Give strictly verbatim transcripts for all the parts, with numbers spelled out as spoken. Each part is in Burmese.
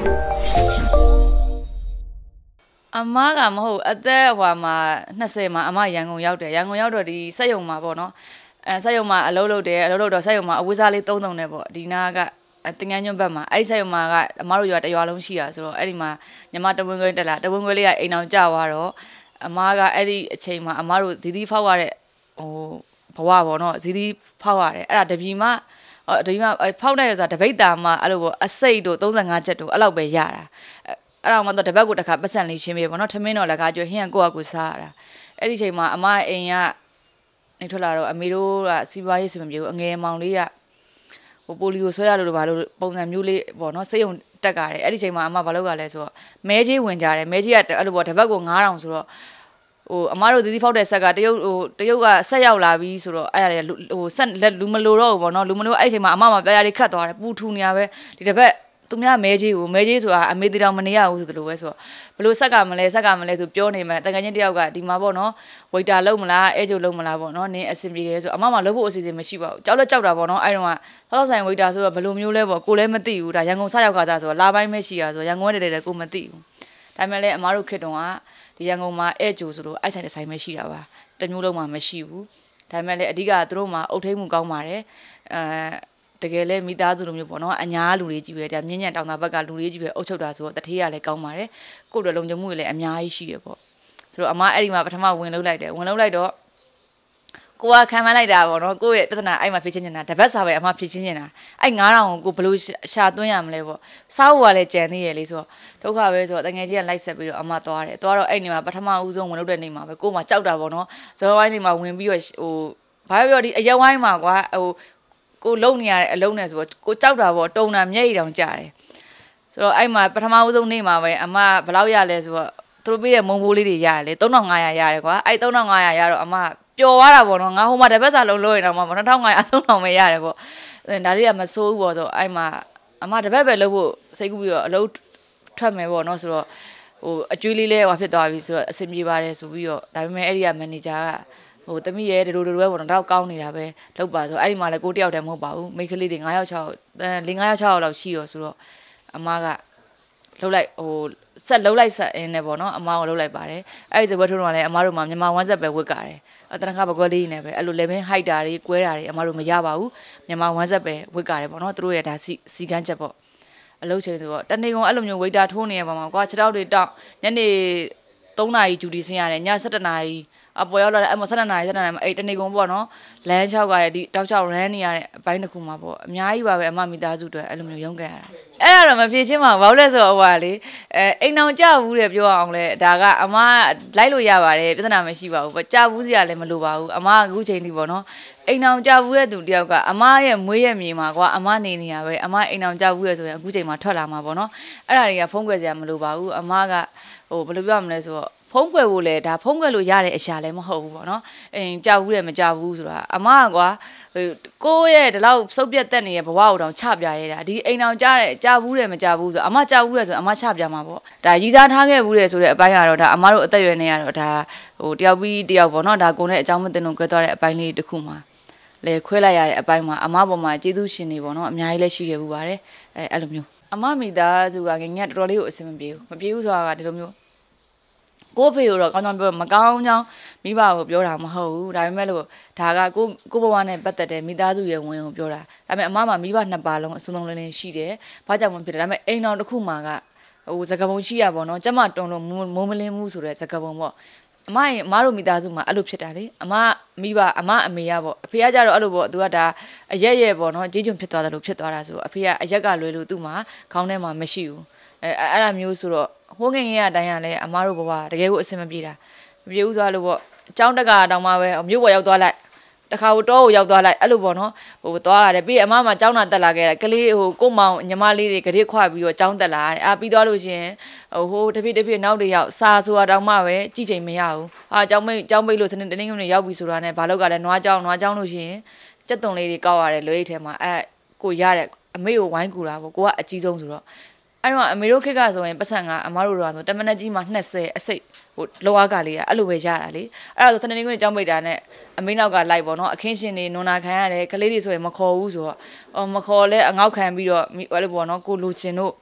အမားကမဟုတ်အသက်ဟွာမှာနှစ်ဆယ်မှာအမရန်ကုန်ရောက်တယ်ရန်ကုန်ရောက်တော့ဒီစက်ရုံမှာပေါ့နော်အဲစက်ရုံမှာအလုပ်လုပ်တယ်အလုပ်လုပ်တော့စက်ရုံမှာအဝိစားလေးသုံးသုံးနဲ့ပေါ့ဒီနာကတင်ငန်းညွန့်ဘက်မှာအဲ့ဒီစက်ရုံမှာကအမားတို့ရွာတရွာလုံးရှိရဆိုတော့အဲ့ဒီမှာညီမတဝင်းခွဲတက်လာတဝင်းခွဲလေးကအိမ်အောင်ကြသွားတော့အမားကအဲ့ဒီအချိန်မှာအမားတို့ဒီဒီဖောက်ရတဲ့ဟိုဘဝပေါ့နော်ဒီဒီဖောက်ရတယ်အဲ့ဒါတပြီမှတပြီမှဖောက်တဲ့ဆိုတာတပိတ်တာမှအဲ့လိုပေါ့အစိတ်တို့thirty-fiveချက်တို့အဲ့လောက်ပဲရတာအဲ့တော့မှတော့တပတ်ကိုတစ်ခါပတ်စံလေးချင်းပြေပေါ့နော်ထမင်းတော့လည်းကားကျွဟင်းကိုကကိုစားရတာအဲ့ဒီချိန်မှာအမအိမ်ကနေထွက်လာတော့အမေတို့ကစီးပွားရေးစင်မပြေဘူးအငယ်မောင်လေးကဟိုပိုလီယိုဆွဲရလို့ဘာလို့ပုံစံမျိုးလေးပေါ့နော်စိတ်ုံတက်ကြတယ်အဲ့ဒီချိန်မှာအမဘာလုပ်ရလဲဆိုတော့မဲကြီးဝင်ကြတယ်မဲကြီးကအဲ့လိုပေါ့တပတ်ကိုnine thousandဆိုတော့ဟိုအမတို့ဒီဒီဖောက်တဲ့ဆက်ကတရုတ်ဟိုတရုတ်ကဆက်ရောက်လာပြီဆိုတော့အဲ့ဒါလေဟိုဆက်လက်လူမလို့တော့ဘူးပေါ့နော်လူမလို့အဲ့ဒီချိန်မှာအမမပြားရလေးခတ်သွားတယ်ပူထူနေရပဲဒီတပတ်သူများမဲကြီးကိုမဲကြီးဆိုတာအမေတီတောင်မနေရဘူးဆိုသလိုပဲဆိုတော့ဘလို့ဆက်ကမလဲဆက်ကမလဲဆိုပြောနေမှတကယ်ချင်းတယောက်ကဒီမှာပေါ့နော်ဝိတာလုံးမလားအဲကျုပ်လုံးမလားပေါ့နော်နင်းအဆင်ပြေတယ်ဆိုအမမလုံးဖို့အစီအစဉ်မရှိပါဘူးကြောက်လက်ကြောက်တာပေါ့နော်အဲ့တော့ကသောက်ဆိုင်ဝိတာဆိုတော့ဘလို့မျိုးလဲပေါ့ကိုလည်းမသိဘူးဒါရန်ကုန်စရောက်ခါသားဆိုတော့လာပိုင်းမရှိရဆိုရန်ကုန်တည်းတည်းကိုမသိဘူးဒါပေမဲ့လည်းအမတို့ခေတ္တကဒီရန်ကုန်မှာအဲကျုပ်ဆိုလို့အိုက်ဆိုင်တစ်ဆိုင်ပဲရှိတာပါတမျိုးလုံးမှာမရှိဘူးဒါပေမဲ့လည်းအဓိကသူတို့မှာအုတ်ထိန်မှုကောင်းပါတယ်အဲတကယ်လဲမိသားစုလိုမျိုးပေါ့နော်အညာလူတွေကြီးပဲဒါမြင့်ညံတောင်သာဘက်ကလူတွေကြီးပဲအုပ်ချုပ်တာဆိုတော့တထေးရလည်းကောင်းပါတယ်ကိုယ်တော်လုံးကြမှုတွေလည်းအများကြီးရှိတယ်ပေါ့ဆိုတော့အမအဲ့ဒီမှာပထမဝင်လုံးလိုက်တယ်ဝင်လုံးလိုက်တော့ကိုကခံမလိုက်တာပေါ့နော်ကိုယ့်ရဲ့ပြဿနာအဲ့မှာဖြေချင်းနေတာတပတ်စာပဲအမဖြေချင်းနေတာအဲ့nine thousandကိုကိုဘလို့ရှာသွင်းရမလဲပေါ့စားဖို့ကလည်းကြံသေးရဲ့လေဆိုတော့ဒုက္ခပဲဆိုတော့တငယ်ကြီးကလိုက်ဆက်ပြီးတော့အမသွားတယ်သွားတော့အဲ့နေမှာပထမဦးဆုံးဝင်လို့တဲ့နေမှာပဲကိုမှကြောက်တာပေါ့နော်ဇော်ဝိုင်းနေမှာဝင်ပြီးတော့ဟိုဘာပြောဒီအရက်ဝိုင်းမှာကွာဟိုကိုလုံနေရတဲ့အလုံးနဲ့ဆိုတော့ကိုကြောက်တာပေါ့တုံတာမျက်ရည်တောင်ကျတယ်ဆိုတော့အဲ့မှာပထမဦးဆုံးနေမှာပဲအမဘယ်လောက်ရလဲဆိုတော့သူတို့ပေးတဲ့မုံဘိုးလေးတွေရတယ်လေthirty-five hundredရတယ်ကွာအဲ့thirty-five hundredရတော့အမပျော်သွားတာပေါ့နော်ငါဟိုမှာတစ်ပတ်စာလုံးလို့ရင်တော့two thousand five hundred three thousandပဲရတယ်ပေါ့ဒါလေးကမစိုးဘူးပေါ့ဆိုအဲ့မှာအမတစ်ပတ်ပဲလုပ်ဖို့စိတ်ကူးပြီးတော့အလုပ်ထွက်မယ်ပေါ့နော်ဆိုတော့ဟိုအကျွေးလေးလဲဟိုဖြစ်သွားပြီဆိုတော့အဆင်ပြေပါတယ်ဆိုပြီးတော့ဒါပေမဲ့အဲ့ဒီကမန်နေဂျာကဟိုတမိရဲဒိုဒိုဒိုပဲပေါ့နော်တော့ကောင်းနေတာပဲလောက်ပါဆိုအဲ့ဒီမှာလည်းကိုတယောက်တည်းမဟုတ်ပါဘူးမိန်းကလေးတွေnineယောက်sixယောက်၄nineယောက်sixယောက်လောက်ရှိရောဆိုတော့အမကလှုပ်လိုက်ဟိုဆက်လှုပ်လိုက်ဆက်အင်းနဲ့ပေါ့နော်အမကိုလှုပ်လိုက်ပါတယ်အဲ့ဒီစပွဲထုံးတော့လည်းအမတို့မှာမြန်မာone setပဲဝတ်ကြတယ်အတနခဘကွက်လေးနဲ့ပဲအဲ့လို level height တာတွေကွဲတာတွေအမတို့မရပါဘူးမြန်မာone setပဲဝတ်ကြတယ်ပေါ့နော်သူတို့ရဲ့ဒါစီစီကန်းချက်ပေါ့အလုပ်ချိန်ဆိုတော့တနေ့ကုန်အဲ့လိုမျိုး waiter ထိုးနေရပါမှာကွာခြေထောက်တွေတောက်ညနေthreeနာရီဂျူတီဆင်းရတယ်ညsevenနာရီအပေါ်ရောက်လာတဲ့အမsevenနာရီsevenနာရီမှာအဲ့တနေ့ကုန်ပေါ့နော်လမ်းချောက်ကရဒီတောက်ချောက် run နေရတဲ့အပိုင်းတစ်ခုမှာပေါ့အများကြီးပါပဲအမမိသားစုတွေအဲ့လိုမျိုးရုန်းကန်ရတာအဲ့ဒါတော့မဖြေချင်းပါဘာလို့လဲဆိုတော့ဟိုကလေအဲအိမ်အောင်ကြဘူးတဲ့ပြောအောင်လဲဒါကအမလိုက်လို့ရပါတယ်ပြဿနာမရှိပါဘူးပေါ့ကြဘူးစရာလည်းမလိုပါဘူးအမကအခုချိန်ထိပေါ့နော်အိမ်အောင်ကြဘူးတဲ့သူတယောက်ကအမရဲ့မွေးရဲ့မြေမှာကွာအမနေနေရပဲအမအိမ်အောင်ကြဘူးရဲ့ဆိုရင်အခုချိန်မှာထွက်လာမှာပေါ့နော်အဲ့ဒါတွေကဖုံးကွယ်စရာမလိုပါဘူးအမကဟိုဘယ်လိုပြောရမလဲဆိုတော့ဖုံးကွယ်ဖို့လဲဒါဖုံးကွယ်လို့ရတဲ့အရာလည်းမဟုတ်ဘူးပေါ့နော်အင်းကြောက်ဘူးတယ်မကြောက်ဘူးဆိုတာအမကွာကိုယ့်ရဲ့ဒီလောက်စုပ်ပြတ်တက်နေတဲ့ဘဝကိုတောင်ချပြရဲတာဒီအိမ်အောင်ကြားတဲ့ကြောက်ဘူးတယ်မကြောက်ဘူးဆိုအမကြောက်ဘူးတယ်ဆိုအမချပြမှာပေါ့ဒါရည်စားထားခဲ့ဘူးတယ်ဆိုတဲ့အပိုင်းကတော့ဒါအမတို့အသက်ရွယ်နေရတော့ဒါဟိုတယောက်ပြီးတယောက်ပေါ့နော်ဒါကိုယ်နဲ့အကြောင်းမသိလို့ကြွဲသွားတဲ့အပိုင်းလေးတစ်ခုမှာလေခွဲလိုက်ရတဲ့အပိုင်းမှာအမပေါ်မှာကျေးဇူးရှင်နေပေါ့နော်အများကြီးလည်းရှိခဲ့ဘူးပါတယ်အဲအဲ့လိုမျိုးအမမိသားစုကငငယ်တော်တော်လေးကိုအဆင်မပြေဘူးမပြေဘူးဆိုတာကဒီလိုမျိုးကိုဖေကိုတော့ကောင်းကောင်းပြောမကောင်းကြောင်းမိဘကိုပြောတာမဟုတ်ဘူးဒါပေမဲ့လို့ဒါကကိုကိုဘဝနဲ့ပတ်သက်တဲ့မိသားစုရဲ့ဝင်ကိုပြောတာဒါပေမဲ့အမမှာမိဘနှစ်ပါးလုံးအစုံလုံးလင်းလင်းရှိတယ်ဘာကြောင့်မဖြစ်တယ်ဒါပေမဲ့အိမ်တော်တစ်ခုမှာကဟိုစကားပုံရှိရပါတော့ကျမတုံလုံးမိုးမလင်းမှုဆိုတဲ့စကားပုံပေါ့အမရဲ့အမတို့မိသားစုမှာအဲ့လိုဖြစ်တာလေအမမိဘအမအမေရပေါ့အဖေကကြတော့အဲ့လိုပေါ့သူကဒါအရက်ရက်ပေါ့နော်ကြေးကျွန်ဖြစ်သွားတယ်လို့ဖြစ်သွားတာဆိုအဖေကအရက်ကလွယ်လို့သူ့မှာခေါင်းထဲမှာမရှိဘူးအဲအဲ့ဒါမျိုးဆိုတော့ဟိုးငငယ်ရတိုင်းရလဲအမားတို့ဘဝတကယ်ကိုအဆင်မပြေတာမပြေဘူးဆိုလို့ပေါ့အကြောင်းတက်ကတောင်မှပဲမြို့ပေါ်ရောက်သွားလိုက်တခါဟိုတောကိုရောက်သွားလိုက်အဲ့လိုပေါ့နော်ဟိုသွားရတယ်ပြီးအမမအကြောင်းနာတက်လာခဲ့တာကလေးဟိုကိုမောင်ညီမလေးတွေကြက်ခွပြီးတော့အကြောင်းတက်လာတယ်အာပြီးသွားလို့ရှင်ဟိုဟိုတပြည့်တပြည့်နောက်တွေရောက်စာဆိုတာတောင်မှပဲကြည့်ချိန်မရဘူးအာအကြောင်းမိတ်အကြောင်းမိတ်လို့စနေတနင်္ဂနွေရောက်ပြီဆိုတာနဲ့ဘာလို့ကလဲနွားကြောင်းနွားကြောင်းလို့ရှင်စက်တုံလေးတွေကောက်ရတယ်လွေးအိတ်ထဲမှာအဲကိုရတဲ့အမေကိုဝိုင်းကူတာပေါ့ကိုကအကြီးဆုံးဆိုတော့အဲ့တော့အမေတို့ခေတ်ကဆိုရင်ပတ်စံကအမားတို့တော့ဆိုတမနက်ကြီးမှာtwentyအစိတ်ဟိုလောအားကလေးကအဲ့လိုပဲရတာလေအဲ့ဒါဆိုတနေ့ကုန်ကြောင်းပိတ်တာနဲ့အမေနောက်ကလိုက်ပေါ့နော်အခင်းရှင်တွေနွန်နာခံရတယ်ကလေးတွေဆိုရင်မခေါ်ဘူးဆိုတော့အော်မခေါ်လဲအငေါက်ခံပြီးတော့အဲ့လိုပေါ့နော်ကိုလူချင်းတို့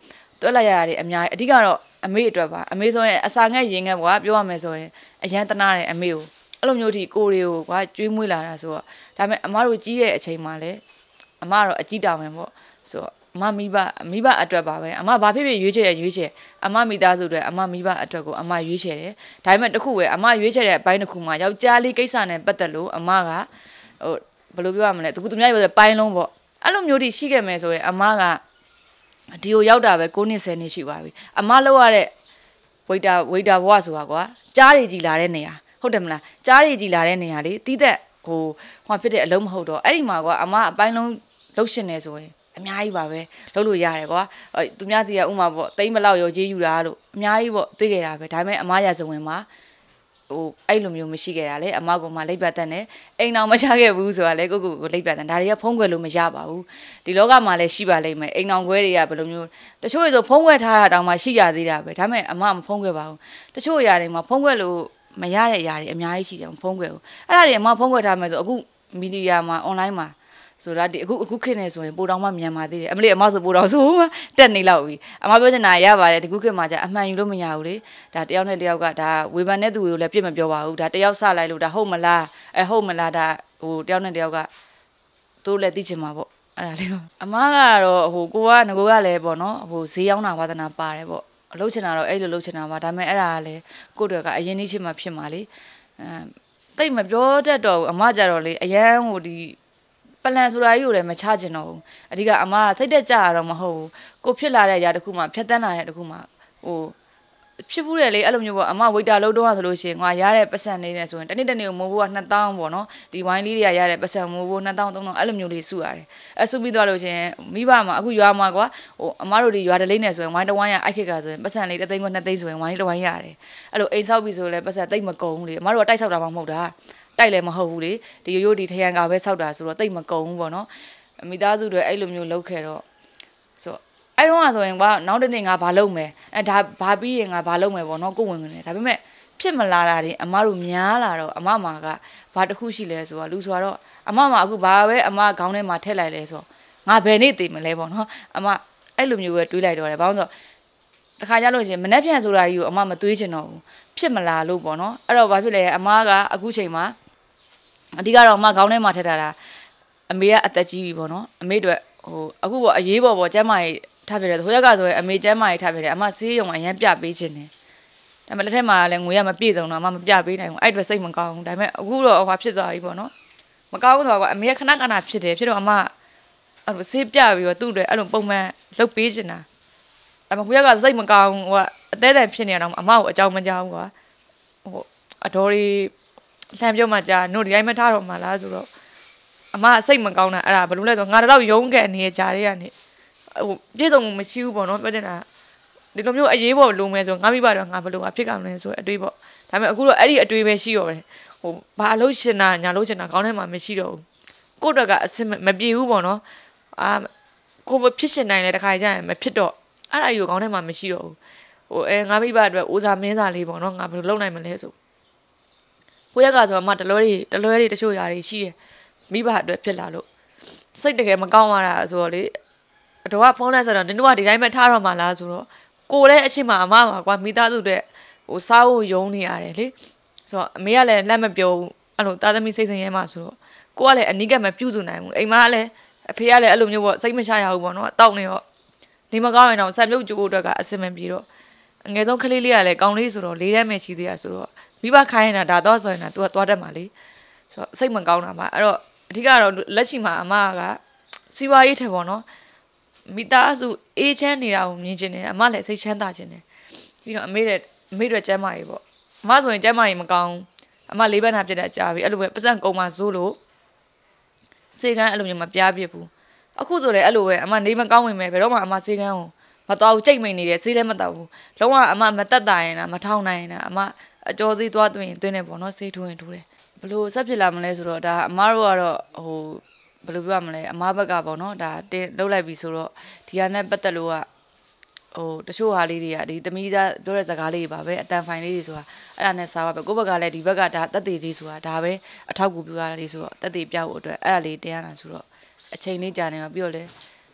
တွက်လိုက်ရတယ်အများကြီးအဓိကတော့အမေအတွက်ပါအမေဆိုရင်အစာငက်ရင်ငက်ကွာပြောရမယ်ဆိုရင်အရန်တနာတယ်အမေကိုအဲ့လိုမျိုးထိကိုတွေကိုကွာကျွေးမွေးလာတာဆိုတော့ဒါပေမဲ့အမတို့ကြီးတဲ့အချိန်မှာလည်းအမကတော့အကြီးတောင်ပဲပေါ့ဆိုတော့အမမိဘမိဘအတွက်ပါပဲအမဘာဖြစ်ဖြစ်ရွေးချယ်ရရွေးချယ်အမမိသားစုတွေအမမိဘအတွက်ကိုအမရွေးချယ်တယ်ဒါပေမဲ့တခုပဲအမရွေးချယ်တဲ့အပိုင်းတစ်ခုမှာယောက်ျားလေးကိစ္စနဲ့ပတ်သက်လို့အမကဟိုဘယ်လိုပြောရမလဲသူကသူများပြောတဲ့ပိုင်းလုံးပေါ့အဲ့လိုမျိုးတွေရှိခဲ့မယ်ဆိုရင်အမကဒီကိုရောက်တာပဲ၉နှစ်၁၀နှစ်ရှိပါပြီအမလောက်ရတဲ့ဝိတာဝိတာဘဝဆိုတာကွာကြားတွေကြီးလာတဲ့နေရာဟုတ်တယ်မလားကြားတွေကြီးလာတဲ့နေရာလေတီးသက်ဟိုဟောဖြစ်တဲ့အလုံးမဟုတ်တော့အဲ့ဒီမှာကွာအမအပိုင်းလုံးလှုပ်ရှင်နေဆိုရင်အများကြီးပါပဲလှုပ်လို့ရတယ်ကွာသူများစီကဥမာပေါ့တိမ်မလောက်ရောရေးယူတာလို့အများကြီးပေါ့တွေးခဲ့တာပဲဒါပေမဲ့အမရစဝင်မှာဟိုအဲ့လိုမျိုးမရှိခဲ့တာလေအမကမှလိပ်ပတ်တဲ့နဲ့အိမ်အောင်မချခဲ့ဘူးဆိုတာလေကိုကိုကိုလိပ်ပတ်တဲ့ဒါတွေကဖုံးကွယ်လို့မရပါဘူးဒီလောကမှာလည်းရှိပါလိမ့်မယ်အိမ်အောင်ခွဲတွေကဘယ်လိုမျိုးတချို့ဆိုဖုံးကွယ်ထားတာတောင်မှရှိကြသေးတာပဲဒါပေမဲ့အမမဖုံးကွယ်ပါဘူးတချို့အရာတွေမှာဖုံးကွယ်လို့မရတဲ့အရာတွေအများကြီးရှိတယ်ဖုံးကွယ်ဘူးအဲ့ဒါတွေအမဖုံးကွယ်ထားမယ်ဆိုအခုမီဒီယာမှာ online မှာဆိုတာဒီအခုအခုခေတ်နေဆိုရင်ပိုတောင်မှမြန်ပါသေးတယ်အမလေးအမဆိုပိုတောင်ဆိုမှတက်နေလောက်ပြီအမပြောချင်တာရပါတယ်ဒီခုခေတ်မှာじゃအမှန်ယူလို့မရဘူးလေဒါတယောက်နဲ့တယောက်ကဒါဝေဖန်တဲ့သူတွေကိုလည်းပြစ်မပြောပါဘူးဒါတယောက်စလိုက်လို့ဒါဟုတ်မလားအဲဟုတ်မလားဒါဟိုတယောက်နဲ့တယောက်ကသူလည်းသိချင်မှာပေါ့အဲ့ဒါလေးအမကတော့ဟိုကိုကငကိုကလည်းပေါ့နော်ဟိုဈေးရောက်တာဝါသနာပါတယ်ပေါ့လှုပ်ချင်တာတော့အဲ့လိုလှုပ်ချင်တာပါဒါပေမဲ့အဲ့ဒါကလည်းကိုယ့်တွေကအရင်နှိချင်မှဖြစ်မှာလေအဲတိတ်မပြောတတ်တော့ဘူးအမကြတော့လေအရန်ဟိုဒီပလန်ဆိုတာကြီးကိုလည်းမချချင်တော့ဘူးအဓိကအမကစိတ်တက်ကြရတော့မဟုတ်ဘူးကိုဖြစ်လာတဲ့အရာတစ်ခုမှဖြတ်တန်းလာတဲ့တစ်ခုမှဟိုဖြစ်ဘူးတယ်လေအဲ့လိုမျိုးပေါ့အမဝိတာလုံးတော့ဆိုလို့ရှိရင်ငါရတဲ့ပတ်စံလေးနဲ့ဆိုရင်တနေ့တနေ့ကိုမိုးဖို့ကနှစ်သောင်းပေါ့နော်ဒီဝိုင်းလေးတွေကရတဲ့ပတ်စံမိုးဖို့နှစ်သောင်းသုံးသောင်းအဲ့လိုမျိုးလေးစုရတယ်အဲ့စုပြီးသွားလို့ရှိရင်မိဘမှာအခုရွာမှာကွာဟိုအမတို့ဒီရွာတလေးနဲ့ဆိုရင်ဝိုင်းတစ်ဝိုင်းရအိုက်ခက်ကဆိုရင်ပတ်စံလေးတစ်သိန်းကနှစ်သိန်းဆိုရင်ဝိုင်းတစ်ဝိုင်းရတယ်အဲ့လိုအိမ်ဆောက်ပြီးဆိုလည်းပတ်စံတိတ်မကုန်ဘူးလေအမတို့ကတိုက်ဆောက်တာမှမဟုတ်တာတိုက်လည်းမဟုတ်ဘူးလေဒီရိုးရိုးဒီထရန်ကပဲဆောက်တာဆိုတော့တိတ်မကုန်ဘူးပေါ့နော်မိသားစုတွေအဲ့လိုမျိုးလုပ်ခဲ့တော့ဆိုအဲ့တော့ဆိုရင်ကွာနောက်တစ်နေ့ငါဘာလုပ်မယ်အဲဒါဘာပြီးရင်ငါဘာလုပ်မယ်ပေါ့နော်ကိုဝင်နေတယ်ဒါပေမဲ့ဖြစ်မလာတာတွေအမတို့များလာတော့အမမာကဘာတစ်ခုရှိလဲဆိုတော့လူဆိုတော့အမမာအခုဘာပဲအမခေါင်းထဲမှာထည့်လိုက်လဲဆိုငါဘယ်နေ့တည်မလဲပေါ့နော်အမအဲ့လိုမျိုးပဲတွေးလိုက်တော့တယ်ဘာလို့ဆိုတခါကြလို့ရှင်မနှက်ပြန်ဆိုတာကြီးကိုအမမတွေးချင်တော့ဘူးဖြစ်မလာလို့ပေါ့နော်အဲ့တော့ဘာဖြစ်လဲအမကအခုချိန်မှာအဓိကတော့အမခေါင်းထဲမှာထည့်ထားတာအမေကအသက်ကြီးပြီပေါ့နော်အမေတို့ဟိုအခုပေါ့အရေးပေါ်ပေါ့ကျမ်းမာရေးထားပြတယ်ဟိုရက်ကဆိုရင်အမေကျမ်းမာရေးထားပြတယ်အမဆေးရုံအရန်ပြပေးခြင်းတယ်ဒါပေမဲ့လက်ထက်မှာလည်းငွေရမပြည့်စုံတော့အမမပြပေးနိုင်ဘူးအဲ့အတွက်စိတ်မကောင်းဘူးဒါပေမဲ့အခုတော့ဟိုဖြစ်သွားပြီပေါ့နော်မကောင်းဘူးဆိုတော့အမေကခဏခဏဖြစ်တယ်ဖြစ်တော့အမအဲ့လိုဆေးပြပြီးတော့သူ့အတွက်အဲ့လိုပုံမှန်လုပ်ပေးခြင်းတာဒါပေမဲ့ဟိုရက်ကစိတ်မကောင်းဟိုကအသေးသေးဖြစ်နေတော့အမကိုအကြောင်းမကြောက်ဘူးကွာဟိုအတော်ကြီးလှမ်းပြောမှကြာနို့ဒီတိုင်းမထားတော့မှလားဆိုတော့အမစိတ်မကောင်းတာအဲ့ဒါဘယ်လိုလဲဆိုငါတော့ရုံးခဲ့နေကြတဲ့ကနေဟိုပြေဆုံးမရှိဘူးပေါ့နော်ပြောနေတာဒီလိုမျိုးအရေးပေါ်လုံမယ်ဆိုငါမိဘတော့ငါဘယ်လိုမှဖြစ်ကောင်းလဲဆိုအတွေးပေါ့ဒါပေမဲ့အခုတော့အဲ့ဒီအတွေးပဲရှိရောပဲဟိုဘာလို့ရှင်တာညာလို့ရှင်တာခေါင်းထဲမှာမရှိတော့ဘူးကိုယ့်တော့ကအစမပြေဘူးပေါ့နော်အာကိုဖြစ်ရှင်နိုင်လဲတခါကြရင်မဖြစ်တော့အဲ့ဒါကြီးကိုခေါင်းထဲမှာမရှိတော့ဘူးဟိုအဲငါမိဘအတွက်ဦးစားမင်းစားလေးပေါ့နော်ငါဘယ်လိုလုပ်နိုင်မလဲဆိုကိုရက်ကဆိုအမတလွဲတွေတလွဲတွေတချို့ຢာတွေရှိရမိဘအတွက်ဖြစ်လာလို့စိတ်တကယ်မကောင်းပါတာဆိုတော့လေအတော်ကဖုန်းနဲ့ဆိုတော့နင်တို့ကဒီတိုင်းပဲထားတော့မှလားဆိုတော့ကိုလည်းအချင်းမှာအမပါကွာမိသားစုတဲ့ဟိုစားဖို့ယုံနေရတယ်လေဆိုတော့အမေကလည်းလက်မပြောဘူးအဲ့လိုသားသမီးစိတ်ဆင်းရဲမှဆိုတော့ကိုကလည်းအနီးကပ်မပြုစုနိုင်ဘူးအိမ်မကလည်းအဖေကလည်းအဲ့လိုမျိုးပေါ့စိတ်မချရဘူးပေါ့နော်တောက်နေတော့နေမကောင်းရင်တော့ဆက်ပြုတ်ကြိုးအတွက်ကအစင်မပြေတော့အငယ်ဆုံးကလေးလေးကလည်းကောင်းလေးဆိုတော့လေးတန်းပဲရှိသေးတာဆိုတော့မိဘခိုင်းနေတာဒါတော့ဆိုရင်တော့ तू ကသွားတတ်မှာလေဆိုတော့စိတ်မကောင်းတာပါအဲ့တော့အဓိကတော့လက်ရှိမှာအမကစီဝါရေးထက်ပေါ့နော်မိသားစုအေးချမ်းနေတာကိုမြင်ချင်တယ်အမလည်းစိတ်ချမ်းသာချင်တယ်ပြီးတော့အမေရဲ့အမေတို့ကျမ်းမာရေးပေါ့အမဆိုရင်ကျမ်းမာရေးမကောင်းအမလေးဘက်နာပြတဲ့ကြာပြီအဲ့လိုပဲပတ်စံကုံမှာဇိုးလို့စေကန်းအဲ့လိုမျိုးမပြားပြစ်ဘူးအခုဆိုလည်းအဲ့လိုပဲအမနေမကောင်းဝင်မယ်ဘယ်တော့မှအမစေကန်းကိုမတော်ဘူးကြိတ်မိန်နေတယ်စေးလည်းမတော်ဘူးလုံးဝအမမတက်တာရင်လားမထောင်နိုင်ရင်လားအမအကျော်သေးသွားသွင်းသွင်းနေပေါ့နော်စေးထိုးရင်ထိုးတယ်ဘလို့ဆက်ဖြစ်လာမလဲဆိုတော့ဒါအမတို့ကတော့ဟိုဘယ်လိုပြောရမလဲအမဘက်ကပေါ့နော်ဒါတင်းလှုပ်လိုက်ပြီဆိုတော့ဒီဟာနဲ့ပတ်သက်လို့ကဟိုတချို့ဟာလေးတွေကဒီသမီးသားပြောတဲ့စကားလေးတွေပါပဲအတန်ဖိုင်လေးတွေဆိုတာအဲ့ဒါနဲ့စားပါပဲကိုယ့်ဘက်ကလည်းဒီဘက်ကဒါတက်သေးလေးဆိုတာဒါပဲအထောက်ကူပြရတာလေးဆိုတော့တက်သေးပြဖို့အတွက်အဲ့ဒါလေးတင်ရတာဆိုတော့အချိန်လေးကြာနေမှာပြီးတော့လေဟ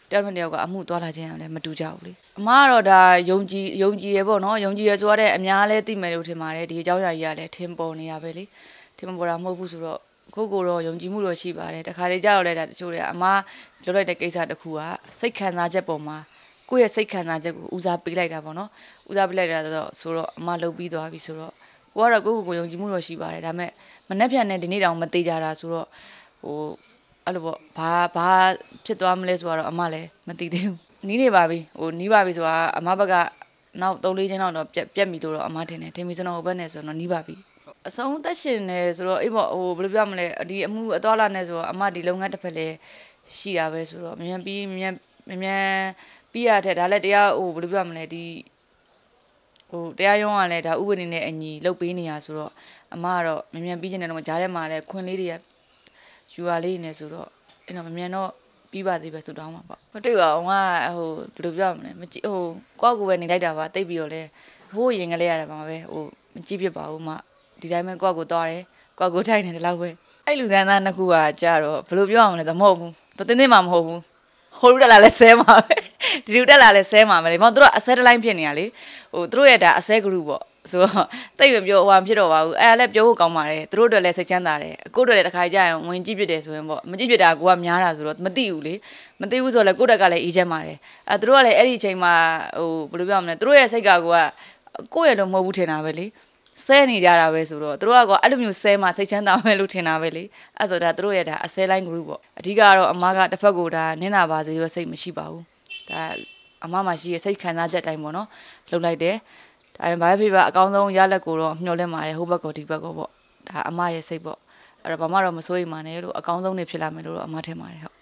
တယောက်တစ်ယောက်ကအမှုသွားလာခြင်းလည်းမတူကြဘူးလေအမားကတော့ဒါယုံကြည်ယုံကြည်ရပေါ့နော်ယုံကြည်ရဆိုတဲ့အများလဲသိမယ်လို့ထင်ပါတယ်ဒီအကြောင်းအရာကြီးကလည်းထင်ပေါ်နေရပဲလေထင်ပေါ်တာမဟုတ်ဘူးဆိုတော့ကိုကိုတော့ယုံကြည်မှုတော့ရှိပါတယ်တခါလေကြာတော့လဲဒါတချို့တွေအမားလုပ်လိုက်တဲ့ကိစ္စတစ်ခုကစိတ်ခံစားချက်ပေါ်မှာကိုယ့်ရဲ့စိတ်ခံစားချက်ကိုဦးစားပေးလိုက်တာပေါ့နော်ဦးစားပေးလိုက်တာဆိုတော့ဆိုတော့အမားလုပ်ပြီးသွားပြီဆိုတော့ကိုကတော့ကိုကိုကိုယုံကြည်မှုတော့ရှိပါတယ်ဒါပေမဲ့မနှက်ဖြန်နဲ့ဒီနေ့တောင်မသေးကြတာဆိုတော့ဟိုအဲ့လိုပေါ့ဘာဘာဖြစ်သွားမလဲဆိုတော့အမလည်းမသိသေးဘူးနီးနေပါပြီဟိုနီးပါပြီဆိုတာအမဘက်ကနောက်သုံးလေးချင်းလောက်တော့ပြက်ပြက်ပြီလို့တော့အမထင်တယ်ထင်ပြီဆိုတော့ဟိုဘက်နဲ့ဆိုတော့နီးပါပြီအဆုံးသက်ရှင်နေဆိုတော့အေးပေါ့ဟိုဘယ်လိုပြောမလဲဒီအမှုအသွားလာနေဆိုတော့အမဒီလုပ်ငန်းတစ်ဖက်လည်းရှိတာပဲဆိုတော့မြန်ပြီးမြန်မြန်ပြီးရတဲ့ဒါလည်းတရားဟိုဘယ်လိုပြောမလဲဒီဟိုတရားရုံးကလည်းဒါဥပဒေနဲ့အညီလုပ်ပေးနေရဆိုတော့အမကတော့မြန်မြန်ပြီးချင်တယ်တော့ကြားထဲမှာလည်းခွင်လေးတွေကယူရလေးနေဆိုတော့အဲ့တော့မြန်တော့ပြီးပါသေးပဲဆိုတော့မှာပေါ့မတွေ့ပါဘူးငါဟိုဘယ်လိုပြောမလဲမကြည့်ဟိုကိုယ့်ကိုယ်ပဲနေလိုက်တာပါတိတ်ပြီးတော့လဲဟိုးရင်ကလေးရတယ်ပါပဲဟိုမကြည့်ဖြစ်ပါဘူးမဒီတိုင်းပဲကိုယ့်ကိုယ်သွားတယ်ကိုယ့်ကိုယ်ထိုင်နေတယ်လောက်ပဲအဲ့လူစမ်းသားနှစ်ခုကကြာတော့ဘယ်လိုပြောအောင်လဲမဟုတ်ဘူးသူတင်းတင်းမှမဟုတ်ဘူးဟိုလူတက်လာလဲဆဲမှာပဲဒီလူတက်လာလဲဆဲမှာပဲလေမောင်တို့ကအဆဲတလိုင်းဖြစ်နေရလေဟိုတို့ရဲ့ဒါအဆဲ group ပေါ့ဆိုတော့တိတ်မပြောဟိုဖြစ်တော့ပါဘူးအဲ့ဒါလည်းပြောဖို့ကောင်းပါတယ်သူတို့တွေလည်းစိတ်ချမ်းသာတယ်ကိုတို့လည်းတစ်ခါကြာရင်ဝင်ကြည့်ပြတယ်ဆိုရင်ပေါ့မကြည့်ပြတာကိုကများတာဆိုတော့မသိဘူးလေမသိဘူးဆိုတော့လည်းကိုတက်ကလည်းအေးချမ်းပါတယ်အဲသူတို့ကလည်းအဲ့ဒီအချိန်မှာဟိုဘယ်လိုပြောမလဲသူတို့ရဲ့စိတ်ကကိုကကိုယ့်ရဲ့တော့မဟုတ်ဘူးထင်တာပဲလေဆဲနေကြတာပဲဆိုတော့သူတို့ကအဲ့လိုမျိုးဆဲမှစိတ်ချမ်းသာမယ်လို့ထင်တာပဲလေအဲ့ဆိုဒါသူတို့ရဲ့ဒါအဆဲလိုင်း group ပေါ့အဓိကတော့အမကတစ်ဖက်ကိုဒါနင်းနာပါစေရောစိတ်မရှိပါဘူးဒါအမမှရှိရဲ့စိတ်ခံစားချက်တိုင်းပေါ့နော်လှုပ်လိုက်တယ်ဒါပေမဲ့ဘာဖြစ်ပါအကောင်းဆုံးရလက်ကိုတော့မျှော်လင့်ပါတယ်ဟိုဘက်ကောဒီဘက်ကောပေါ့ဒါအမရဲ့စိတ်ပေါ့အဲ့တော့ဘာမှတော့မစိုးရိမ်ပါနဲ့လို့အကောင်းဆုံးနေဖြစ်လာမယ်လို့တော့အမထင်ပါတယ်ဟုတ်